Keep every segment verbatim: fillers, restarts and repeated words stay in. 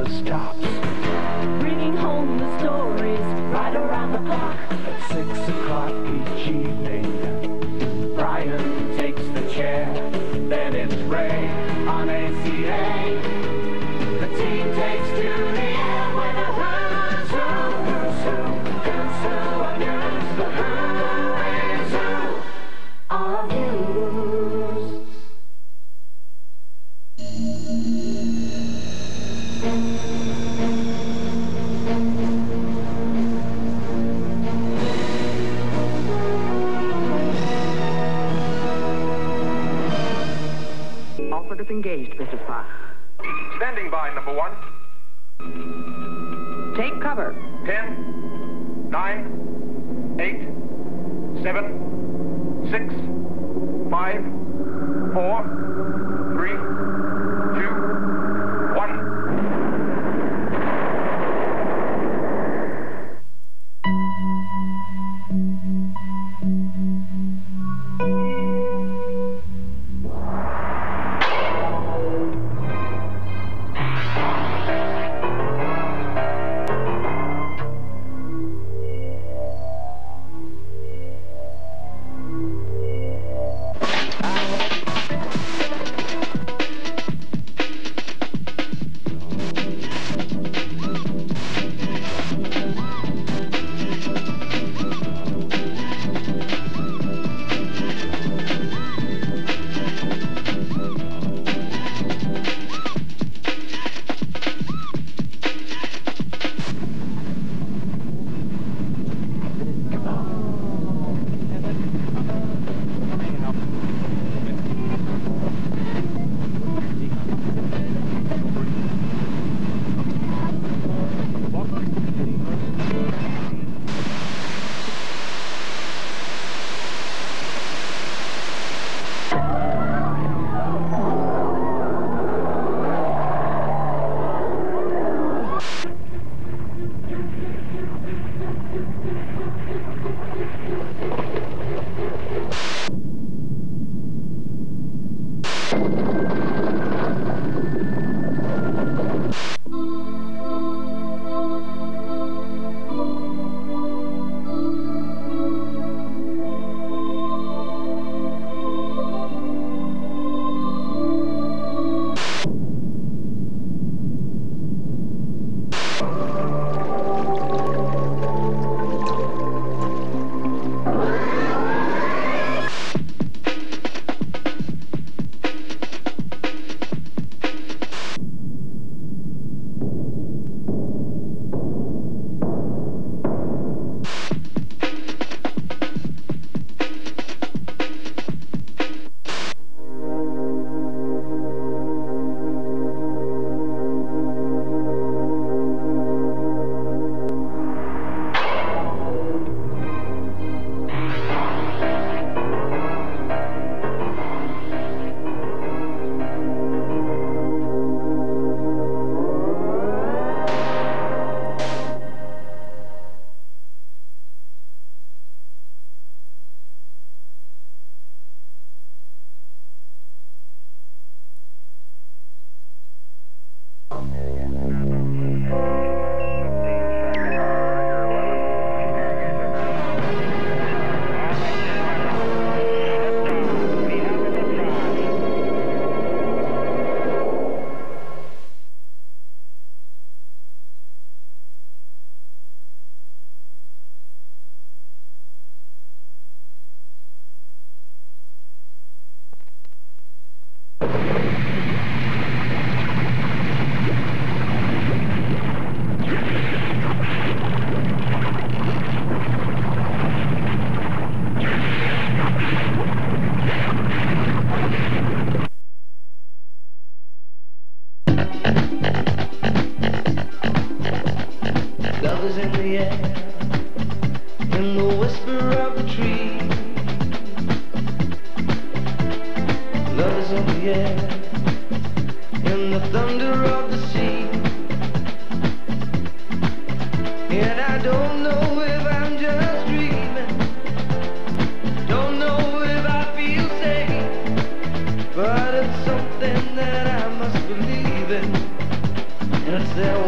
never stops, bringing home the stories right around the clock. At six o'clock each evening, Brian takes the chair. Then it's Ray on A C A. The team takes to the air with a who's who, who's who, who's who, and who's the who is who of news. All circuits engaged, Mister Spock. Standing by, number one. Take cover. Ten, nine, eight, seven, six, five, four, three, two, one. Love is in the air, in the whisper of the tree. Love is in the air, in the thunder of the sea. And I don't know if I'm just dreaming, don't know if I feel safe, but it's something that I must believe in, and it's there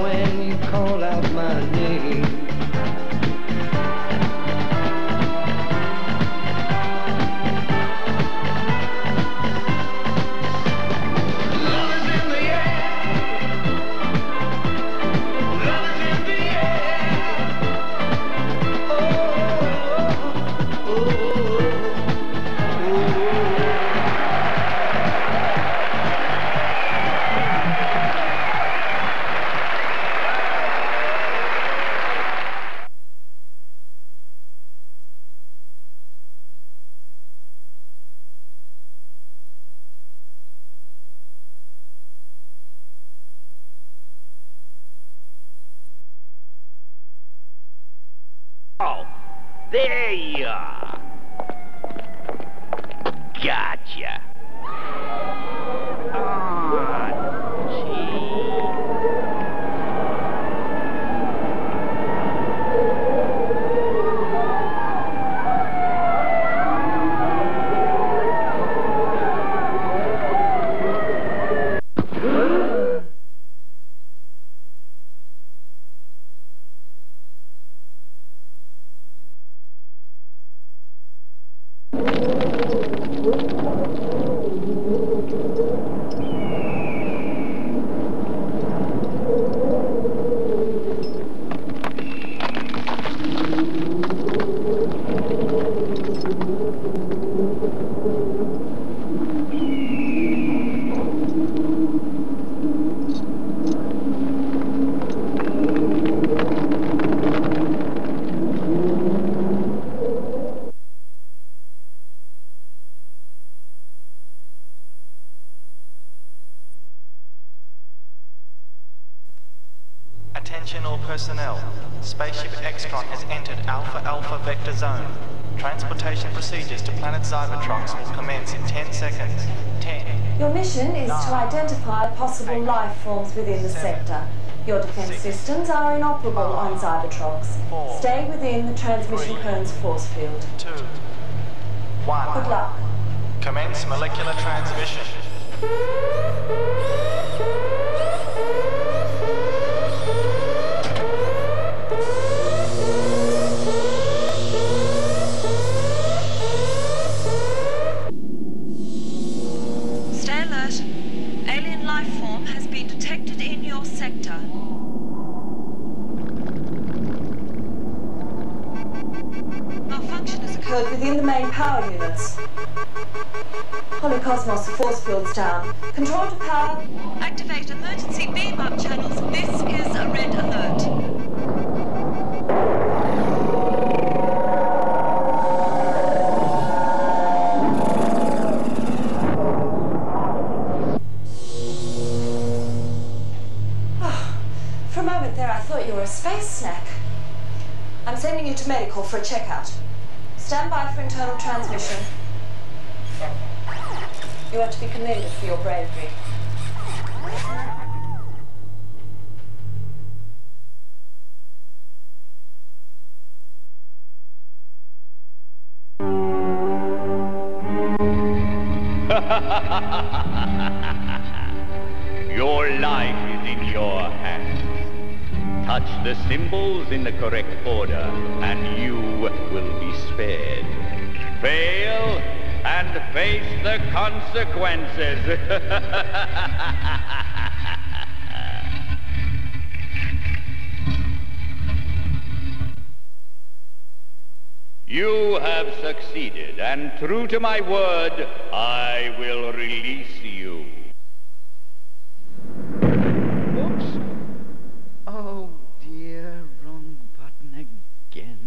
Oh, there you are. Gotcha. Oh, gee. Attention all personnel. Spaceship Extron has entered Alpha Alpha Vector Zone. Transportation procedures to planet Cybertrox will commence in ten seconds. ten. Your mission is nine, to identify possible eight, life forms within the seven, sector. Your defense six, systems are inoperable five, on Cybertrox. four, Stay within the transmission three, cone's force field. two, one. Good luck. Commence molecular transmission. Stay alert. Alien life form has been detected in your sector. Malfunction has occurred within the main power units. Polycosmos, the force field's down. Control to power. Activate emergency beam-up channels. This is a red alert. For a moment there, I thought you were a space snack. I'm sending you to medical for a checkout. Stand by for internal transmission. You are to be commended for your bravery. Your life is in your hands. Touch the symbols in the correct order, and you will be spared. Fail, and face the consequences. You have succeeded, and true to my word, I will release you. Oops. Oh dear, wrong button again.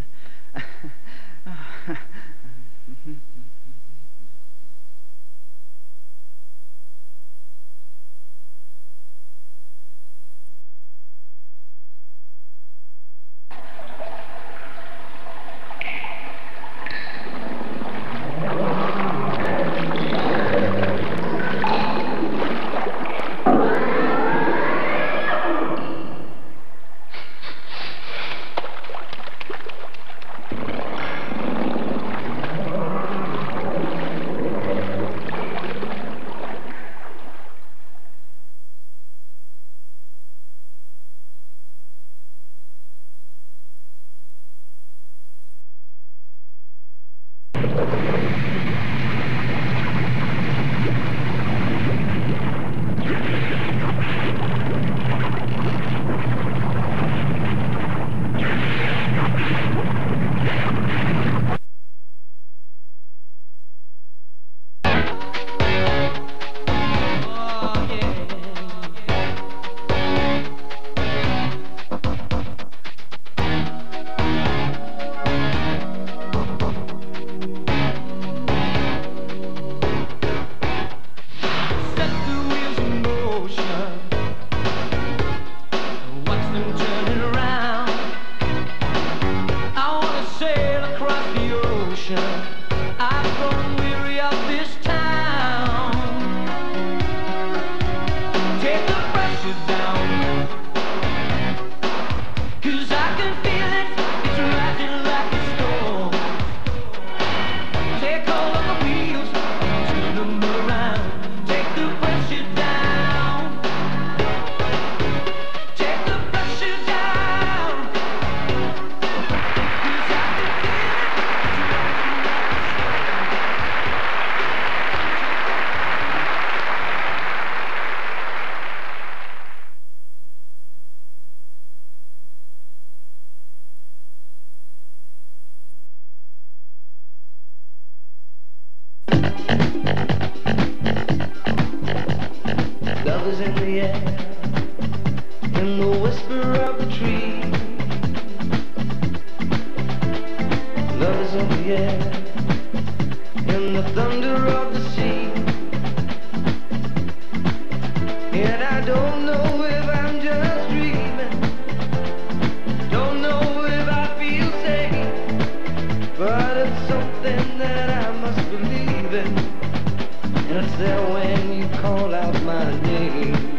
in the whisper of the tree. Love is in the air, in the thunder of the sea. And I don't know if I'm just dreaming, don't know if I feel safe, but it's something that I must believe in, and it's there when you call out my name.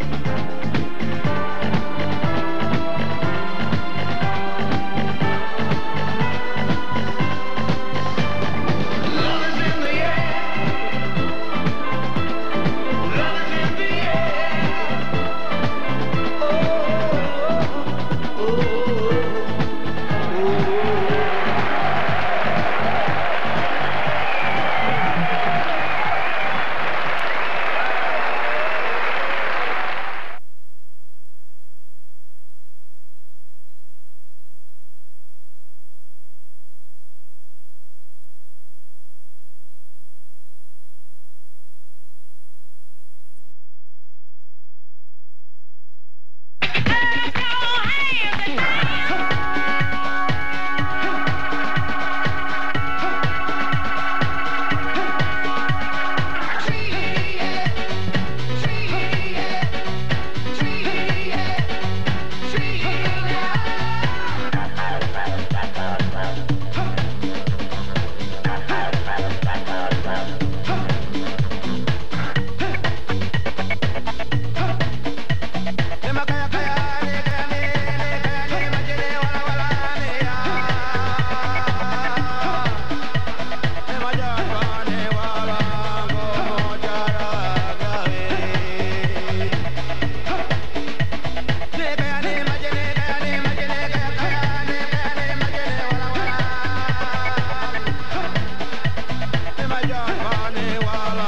Wala